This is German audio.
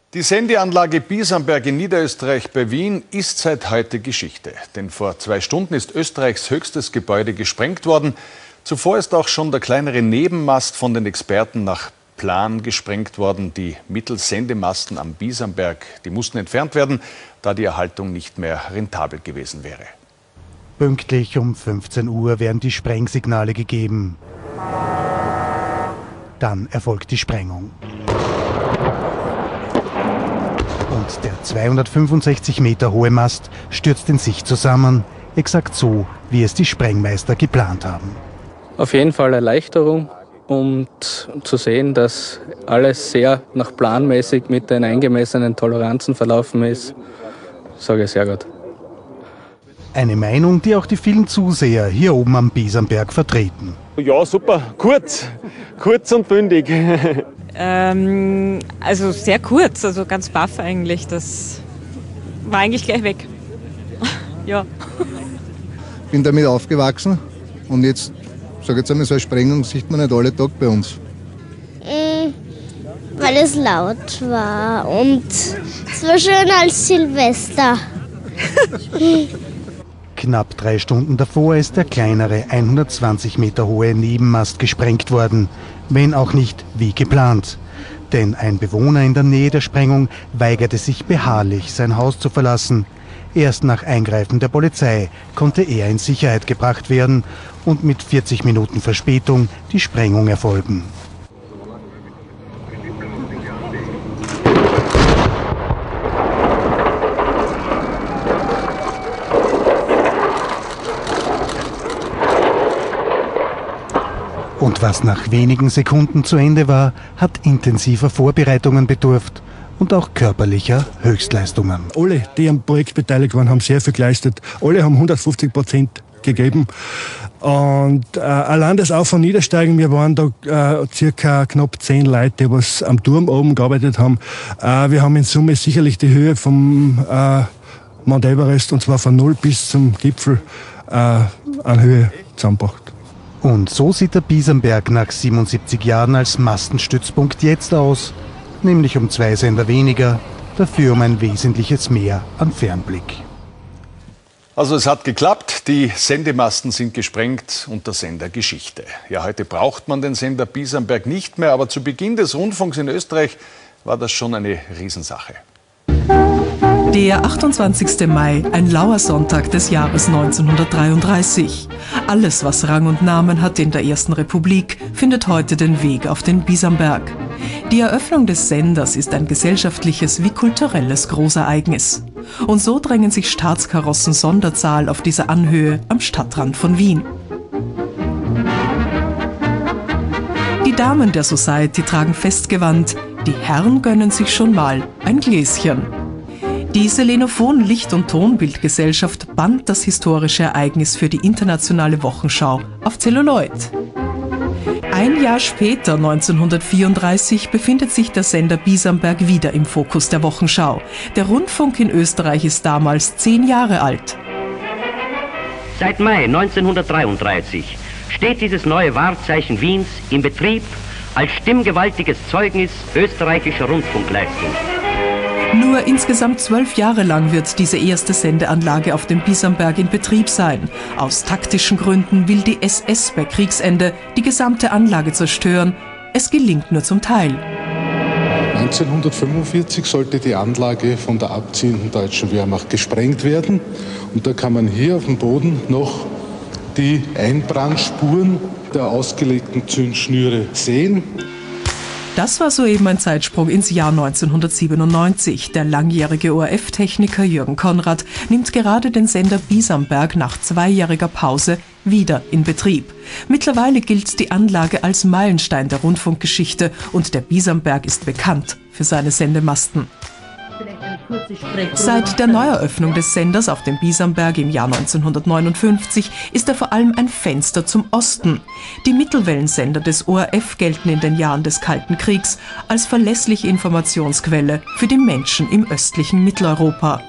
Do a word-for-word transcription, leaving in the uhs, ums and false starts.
Die Sendeanlage Biesamberg in Niederösterreich bei Wien ist seit heute Geschichte. Denn vor zwei Stunden ist Österreichs höchstes Gebäude gesprengt worden. Zuvor ist auch schon der kleinere Nebenmast von den Experten nach Plan gesprengt worden. Die Mittelsendemasten am Biesamberg, die mussten entfernt werden, da die Erhaltung nicht mehr rentabel gewesen wäre. Pünktlich um fünfzehn Uhr werden die Sprengsignale gegeben. Dann erfolgt die Sprengung. Und der zweihundertfünfundsechzig Meter hohe Mast stürzt in sich zusammen, exakt so, wie es die Sprengmeister geplant haben. Auf jeden Fall Erleichterung und zu sehen, dass alles sehr nach planmäßig mit den eingemessenen Toleranzen verlaufen ist, sage ich sehr gut. Eine Meinung, die auch die vielen Zuseher hier oben am Biesamberg vertreten. Ja, super, kurz, kurz und bündig. Ähm, also sehr kurz, also ganz baff eigentlich. Das war eigentlich gleich weg. Ja. Ich bin damit aufgewachsen und jetzt, sag jetzt einmal, so eine Sprengung sieht man nicht alle Tage bei uns. Mm, weil es laut war und es war schöner als Silvester. Knapp drei Stunden davor ist der kleinere, hundertzwanzig Meter hohe Nebenmast gesprengt worden, wenn auch nicht wie geplant. Denn ein Bewohner in der Nähe der Sprengung weigerte sich beharrlich, sein Haus zu verlassen. Erst nach Eingreifen der Polizei konnte er in Sicherheit gebracht werden und mit vierzig Minuten Verspätung die Sprengung erfolgen. Und was nach wenigen Sekunden zu Ende war, hat intensiver Vorbereitungen bedurft und auch körperlicher Höchstleistungen. Alle, die am Projekt beteiligt waren, haben sehr viel geleistet. Alle haben hundertfünfzig Prozent gegeben. Und äh, allein das Auf- und Niedersteigen, wir waren da äh, circa knapp zehn Leute, die was am Turm oben gearbeitet haben. Äh, wir haben in Summe sicherlich die Höhe vom äh, Mount Everest, und zwar von null bis zum Gipfel, äh, an Höhe zusammengebracht. Und so sieht der Biesamberg nach siebenundsiebzig Jahren als Mastenstützpunkt jetzt aus. Nämlich um zwei Sender weniger, dafür um ein wesentliches mehr an Fernblick. Also es hat geklappt, die Sendemasten sind gesprengt und der Sender Geschichte. Ja, heute braucht man den Sender Biesamberg nicht mehr, aber zu Beginn des Rundfunks in Österreich war das schon eine Riesensache. Der achtundzwanzigste Mai, ein lauer Sonntag des Jahres neunzehnhundertdreiunddreißig. Alles, was Rang und Namen hat in der Ersten Republik, findet heute den Weg auf den Biesamberg. Die Eröffnung des Senders ist ein gesellschaftliches wie kulturelles Großereignis. Und so drängen sich Staatskarossen Sonderzahl auf dieser Anhöhe am Stadtrand von Wien. Die Damen der Society tragen Festgewand, die Herren gönnen sich schon mal ein Gläschen. Die Selenophon Licht- und Tonbildgesellschaft band das historische Ereignis für die internationale Wochenschau auf Zelluloid. Ein Jahr später, neunzehnhundertvierunddreißig, befindet sich der Sender Biesamberg wieder im Fokus der Wochenschau. Der Rundfunk in Österreich ist damals zehn Jahre alt. Seit Mai neunzehnhundertdreiunddreißig steht dieses neue Wahrzeichen Wiens in Betrieb als stimmgewaltiges Zeugnis österreichischer Rundfunkleistung. Nur insgesamt zwölf Jahre lang wird diese erste Sendeanlage auf dem Biesamberg in Betrieb sein. Aus taktischen Gründen will die S S bei Kriegsende die gesamte Anlage zerstören. Es gelingt nur zum Teil. neunzehnhundertfünfundvierzig sollte die Anlage von der abziehenden deutschen Wehrmacht gesprengt werden. Und da kann man hier auf dem Boden noch die Einbrandspuren der ausgelegten Zündschnüre sehen. Das war soeben ein Zeitsprung ins Jahr neunzehnhundertsiebenundneunzig. Der langjährige O R F-Techniker Jürgen Konrad nimmt gerade den Sender Biesamberg nach zweijähriger Pause wieder in Betrieb. Mittlerweile gilt die Anlage als Meilenstein der Rundfunkgeschichte und der Biesamberg ist bekannt für seine Sendemasten. Seit der Neueröffnung des Senders auf dem Biesamberg im Jahr neunzehnhundertneunundfünfzig ist er vor allem ein Fenster zum Osten. Die Mittelwellensender des O R F gelten in den Jahren des Kalten Kriegs als verlässliche Informationsquelle für die Menschen im östlichen Mitteleuropa.